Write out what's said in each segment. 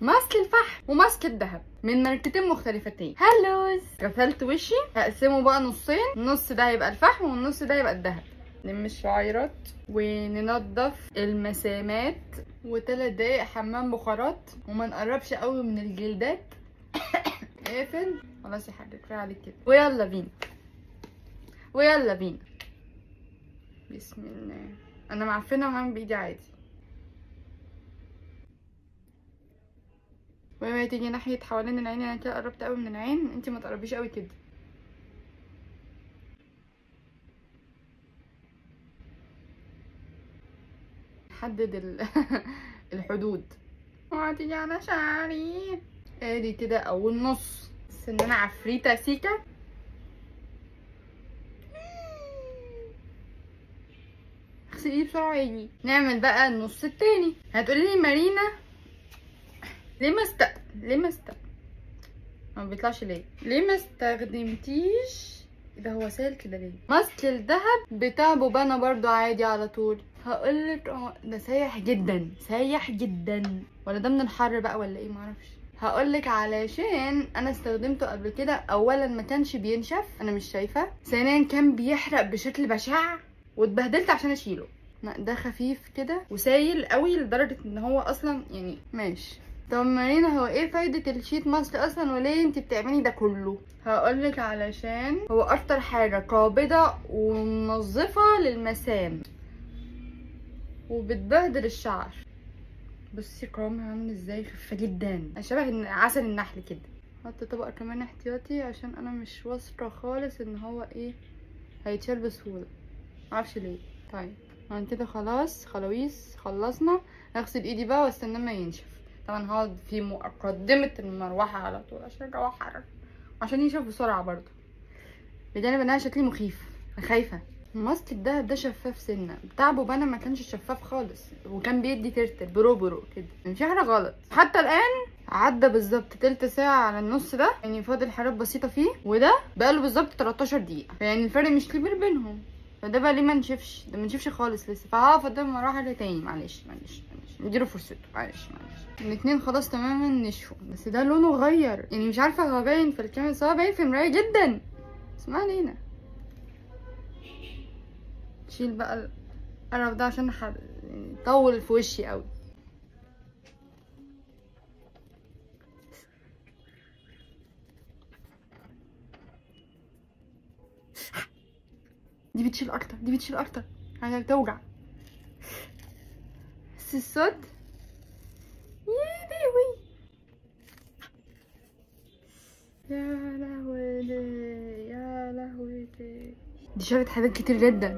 ماسك الفحم وماسك الذهب من ماركتين مختلفتين. هلوز. غسلت وشي، هقسمه بقى نصين، النص ده هيبقى الفحم والنص ده هيبقى الذهب. نلم الشعيرات وننضف المسامات، و3 دقايق حمام بخارات، وما نقربش قوي من الجلدات. اقفل. خلاص يا حاج كفايه عليك كده، ويلا بينا ويلا بينا. بسم الله. انا معفنه وهعمل بايدي عادي. وهي تيجي ناحيه حوالين العين، انا كده قربت قوي من العين، انتي ما تقربيش قوي كده. حدد الحدود. وهتيجي على شعري ادي كده اول نص، بس ان انا عفريته سيكه. اغسليه بسرعه عادي. نعمل بقى النص التاني. هتقولي لي مارينا ليه ما بيطلعش ليه ما استخدمتيش ده؟ هو سائل كده ليه؟ ماسك الذهب بتاع بوبانا برضو عادي على طول. هقولك ده سايح جدا سايح جدا، ولا ده من الحر بقى ولا ايه معرفش. هقولك علشان انا استخدمته قبل كده. اولا ما كانش بينشف، انا مش شايفه. ثانيا كان بيحرق بشكل بشع واتبهدلت عشان اشيله. لا ده خفيف كده وسايل قوي لدرجه ان هو اصلا يعني ماشي. طب مارينا هو ايه فايدة الشيت ماسك اصلا، وليه انت بتعملي ده كله؟ هقولك علشان هو اكتر حاجة قابضة ومنظفة للمسام وبتبهدل الشعر. بصي قوامها عامل ازاي، خفيفة جدا شبه عسل النحل كده. حط طبقة كمان احتياطي عشان انا مش واثقة خالص ان هو ايه هيتشال بسهولة، معرفش ليه. طيب انا كده خلاص خلاويص خلصنا. هغسل ايدي بقى واستنى ما ينشف. طبعا هقعد في مقدمة المروحة على طول عشان الجو حر، عشان ينشف بسرعة برضه، بجانب انها شكلي مخيف. انا خايفة. ماسك الدهب ده شفاف سنة، بتاع بوبانا ما كانش شفاف خالص وكان بيدي ترتر برو كده، مش حاجة غلط. حتى الان عدى بالظبط تلت ساعة على النص ده، يعني فاضل حاجات بسيطة فيه، وده بقاله بالظبط 13 دقيقة، فيعني الفرق مش كبير بينهم. فده بقى ليه ما نشفش؟ ده ما نشفش خالص لسه، فهقف قدام مراحل تاني. معلش نديله فرصته. معلش الاتنين خلاص تماما نشفوا، بس ده لونه غير، يعني مش عارفه هو باين في الكاميرا بس هو باين في المرايه جدا. اسمع علينا. شيل بقى القرف ده عشان يعني طول في وشي قوي. دي بتشيل اكتر حاجه بتوجع. بس الصوت يا لهوي يا لهوي يا لهوي. دي شالت حاجات كتير جدا،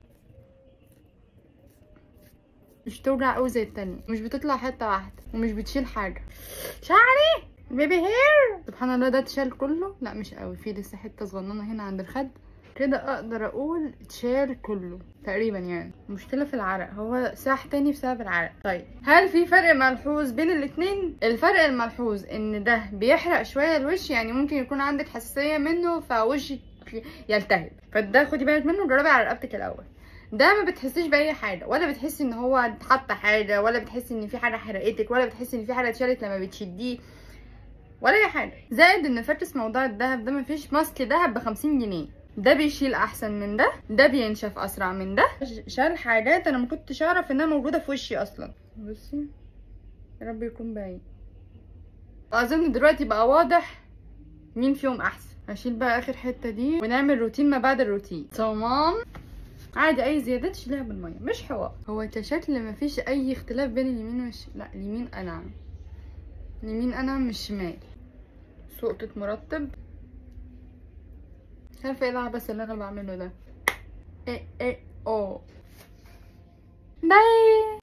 مش بتوجع قوي زي التانية، مش بتطلع حته واحده، ومش بتشيل حاجه. شعري بيبي هير سبحان الله ده اتشال كله. لا مش قوي، في لسه حته صغننه هنا عند الخد كده، اقدر اقول اتشال كله تقريبا. يعني المشكله في العرق، هو ساح تاني بسبب العرق. طيب هل في فرق ملحوظ بين الاتنين؟ الفرق الملحوظ ان ده بيحرق شويه الوش، يعني ممكن يكون عندك حساسيه منه فوشك يلتهب، فده خدي بالك منه. جربي على رقبتك الاول. ده ما بتحسيش باي حاجه، ولا بتحسي ان هو اتحط حاجه، ولا بتحسي ان في حاجه حرقتك، ولا بتحسي ان في حاجه اتشالت لما بتشديه، ولا اي حاجه. زائد ان فاكس موضوع الدهب ده، مفيش ماسك دهب ب50 جنيه. ده بيشيل احسن من ده بينشف اسرع من ده، شال حاجات انا ما كنتش اعرف انها موجوده في وشي اصلا. بصي يا رب يكون باين. اظن دلوقتي بقى واضح مين فيهم احسن. هشيل بقى اخر حته دي ونعمل روتين ما بعد الروتين. تمام عادي، اي زيادات شيلها بالميه مش حوار. هو كشكل مفيش اي اختلاف بين اليمين لا اليمين انعم من الشمال. سقطة مرطب. مش عارفه ايه العبث اللي انا بعمله ده. ايه باي.